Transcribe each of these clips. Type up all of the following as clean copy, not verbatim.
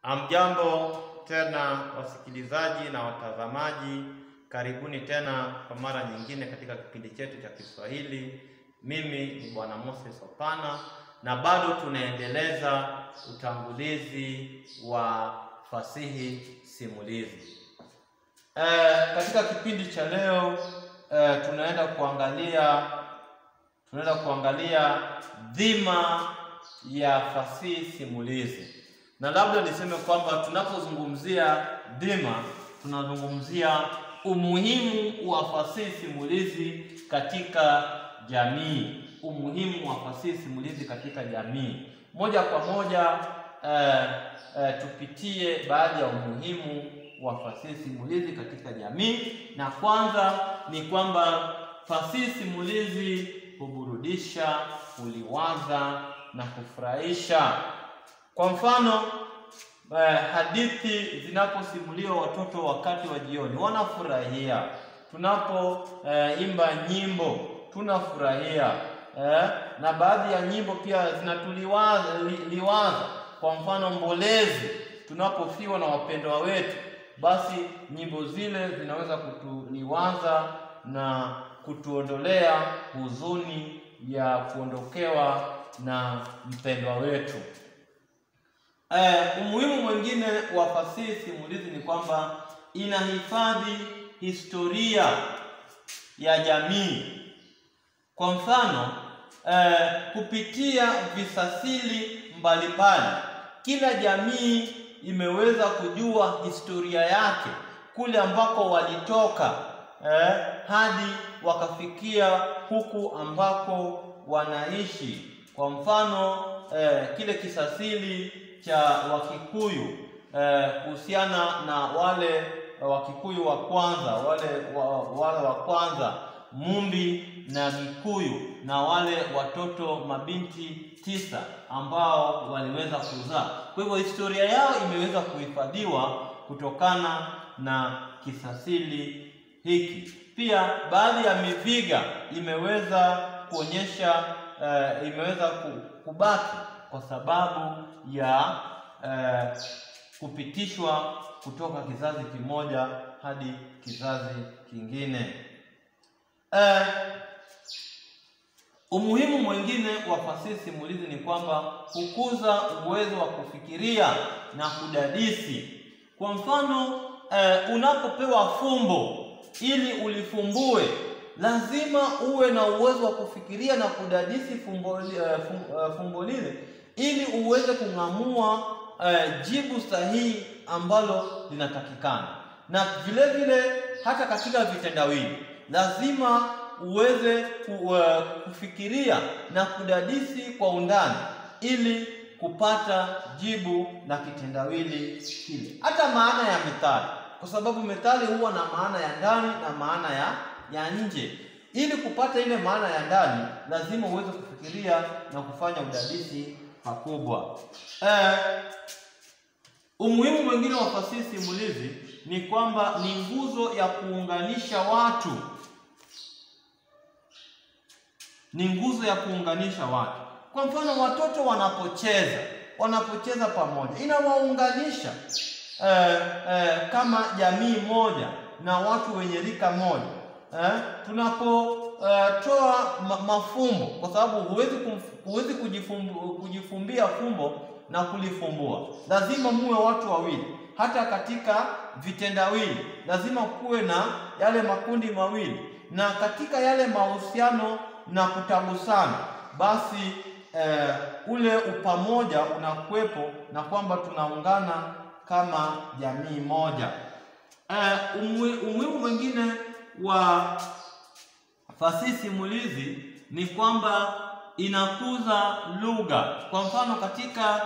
Hamjambo tena wasikilizaji na watazamaji, karibuni tena kwa mara nyingine katika kipindi chetu cha Kiswahili. Mimi ni Bwana Moses Opana na bado tunaendeleza utangulizi wa fasihi simulizi. Katika kipindi cha leo tunaenda kuangalia dhima ya fasihi simulizi. Na labda niseme kwamba tunapozungumzia dhima, tunazungumzia umuhimu wa fasihi simulizi katika jamii. Umuhimu wa fasihi simulizi katika jamii. Moja kwa moja tupitie baadhi ya umuhimu wa fasihi simulizi katika jamii. Na kwanza ni kwamba fasihi simulizi huburudisha, huliwaza na kufurahisha. Kwa mfano, hadithi zinaposimuliwa watoto wakati wa jioni wanafurahia. Tunapoimba nyimbo tunafurahia. Na baadhi ya nyimbo pia zinatuliwaza. Kwa mfano, mbolezi, tunapofiwa na wapendwa wetu, basi nyimbo zile zinaweza kutuliwaza na kutuondolea huzuni ya kuondokewa na mpendwa wetu. Umuhimu mwingine wa fasihi simulizi ni kwamba inahifadhi historia ya jamii. Kwa mfano, kupitia visasili mbalimbali, kila jamii imeweza kujua historia yake, kule ambako walitoka hadi wakafikia huku ambako wanaishi. Kwa mfano, kile kisasili cha Wakikuyu kuhusiana na wale Wakikuyu wa kwanza, wale wa kwanza, Mumbi na Gikuyu, na wale watoto mabinti 9 ambao waliweza kuzaa. Kwa hivyo historia yao imeweza kuhifadhiwa kutokana na kisasili hiki. Pia baadhi ya miviga imeweza kuonyesha imeweza kubaki kwa sababu ya kupitishwa kutoka kizazi kimoja hadi kizazi kingine. Umuhimu mwingine wa fasihi simulizi ni kwamba hukuza uwezo wa kufikiria na kudadisi. Kwa mfano, unapopewa fumbo ili ulifumbue, lazima uwe na uwezo wa kufikiria na kudadisi fumbo lile ili uweze kung'amua jibu sahihi ambalo linatakikana. Na vile vile hata katika vitendawili lazima uweze kufikiria na kudadisi kwa undani ili kupata jibu la kitendawili kile. Hata maana ya methali, kwa sababu methali huwa na maana ya ndani na maana ya nje. Ili kupata ile maana ya ndani, lazima uweze kufikiria na kufanya udadisi pakubwa. Umuhimu mwingine wa fasihi simulizi ni kwamba ni nguzo ya kuunganisha watu. Ni nguzo ya kuunganisha watu. Kwa mfano, watoto wanapocheza pamoja, inawaunganisha kama jamii moja na watu wenye rika moja. Tunapotoa mafumbo, kwa sababu huwezi kujifumbia fumbo na kulifumbua, lazima muwe watu wawili. Hata katika vitendawili lazima kuwe na yale makundi mawili, na katika yale mahusiano na kutagusana, basi ule upamoja unakuwepo na kwamba tunaungana kama jamii moja. Umuhimu mwingine wa fasihi simulizi ni kwamba inakuza lugha. Kwa mfano, katika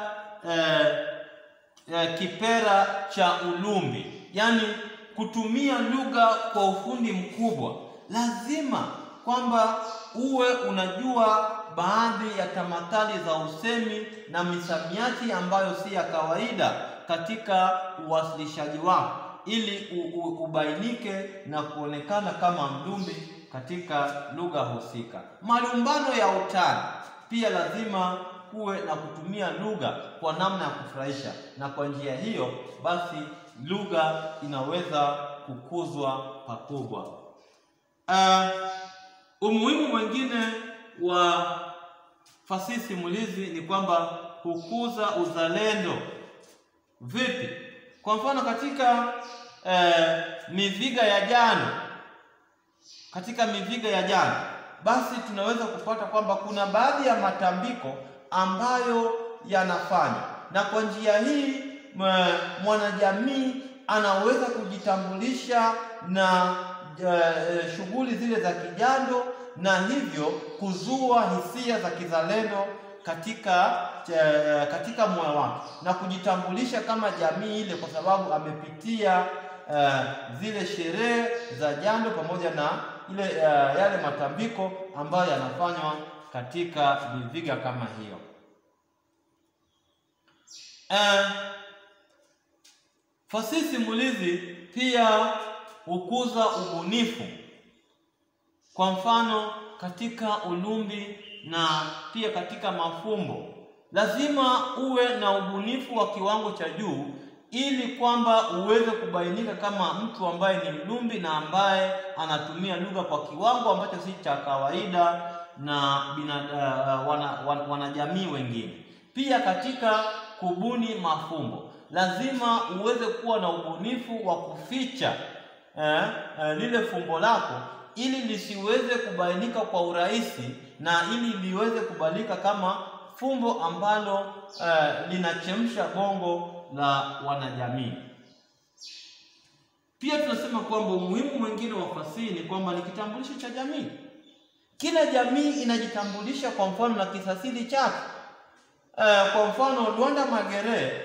kipera cha ulumbi, yani kutumia lugha kwa ufundi mkubwa, lazima kwamba uwe unajua baadhi ya tamathali za usemi na misamiati ambayo si ya kawaida katika uwasilishaji wako, ili ubainike na kuonekana kama mlumbi katika lugha husika. Malumbano ya utani pia lazima kuwe na kutumia lugha kwa namna ya kufurahisha, na kwa njia hiyo basi lugha inaweza kukuzwa pakubwa. Umuhimu mwingine wa fasihi simulizi ni kwamba hukuza uzalendo. Vipi? Kwa mfano katika miviga ya jana, basi tunaweza kupata kwamba kuna baadhi ya matambiko ambayo yanafanya, na kwa njia hii mwanajamii anaweza kujitambulisha na shughuli zile za kijando, na hivyo kuzua hisia za kizalendo katika moyo wake na kujitambulisha kama jamii ile, kwa sababu amepitia zile sherehe za jando pamoja na ile yale matambiko ambayo yanafanywa katika miviga kama hiyo. Fasihi simulizi pia hukuza ubunifu. Kwa mfano katika ulumbi na pia katika mafumbo, lazima uwe na ubunifu wa kiwango cha juu ili kwamba uweze kubainika kama mtu ambaye ni mlumbi na ambaye anatumia lugha kwa kiwango ambacho si cha kawaida na wanajamii wengine. Pia katika kubuni mafumbo, lazima uweze kuwa na ubunifu wa kuficha lile fumbo lako ili lisiweze kubainika kwa urahisi na ili liweze kubalika kama fumbo ambalo linachemsha bongo la wanajamii. Pia tunasema kwamba umuhimu mwingine wa fasihi ni kwamba ni kitambulisho cha jamii. Kila jamii inajitambulisha kwa mfano na kisasili chake. Kwa mfano Luanda Magere,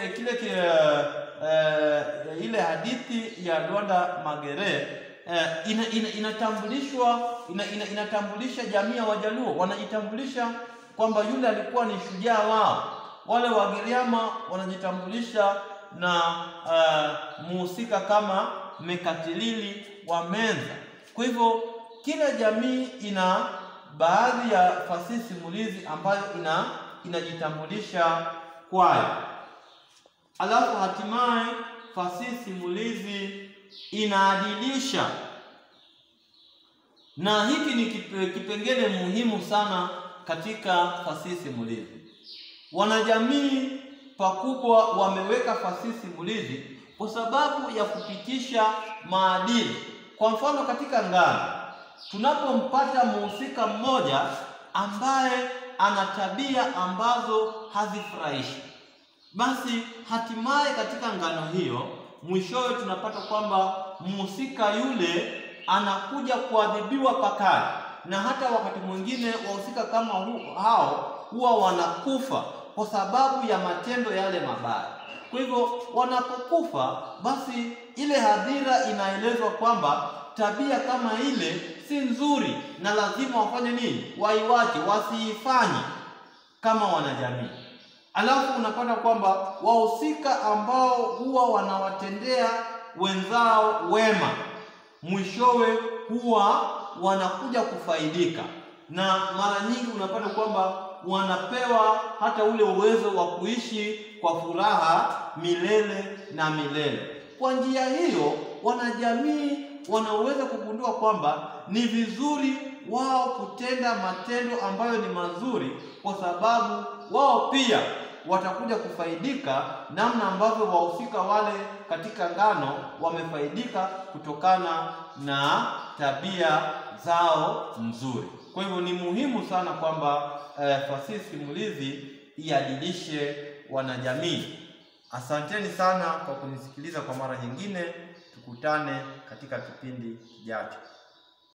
ile hadithi ya Luanda Magere inatambulisha jamii ya Wajaluo. Wanajitambulisha kwamba yule alikuwa ni shujaa wao. Wale Wagiriama wanajitambulisha na muhusika kama Mekatilili wa Menza. Kwa hivyo kila jamii ina baadhi ya fasihi simulizi ambayo inajitambulisha kwayo. Alafu hatimaye fasihi simulizi inaadilisha, na hiki ni kipengele muhimu sana katika fasihi simulizi. Wanajamii pakubwa wameweka fasihi simulizi kwa sababu ya kupitisha maadili. Kwa mfano katika ngano, tunapompata muhusika mmoja ambaye ana tabia ambazo hazifurahishi, basi hatimaye katika ngano hiyo mwishowe tunapata kwamba muhusika yule anakuja kuadhibiwa pakali, na hata wakati mwingine wahusika kama hao huwa wanakufa kwa sababu ya matendo yale mabaya. Kwa hivyo wanapokufa, basi ile hadhira inaelezwa kwamba tabia kama ile si nzuri na lazima wafanye nini? Waiwache, wasiifanye kama wanajamii. Alafu unapata kwamba wahusika ambao huwa wanawatendea wenzao wema, mwishowe huwa wanakuja kufaidika, na mara nyingi unapata kwamba wanapewa hata ule uwezo wa kuishi kwa furaha milele na milele. Kwa njia hiyo wanajamii wanaweza kugundua kwamba ni vizuri wao kutenda matendo ambayo ni mazuri, kwa sababu wao pia watakuja kufaidika namna ambavyo wahusika wale katika ngano wamefaidika kutokana na tabia zao nzuri. Kwa hivyo ni muhimu sana kwamba fasihi simulizi iadilishe wanajamii. Asanteni sana kwa kunisikiliza kwa mara nyingine. Tukutane katika kipindi kijacho.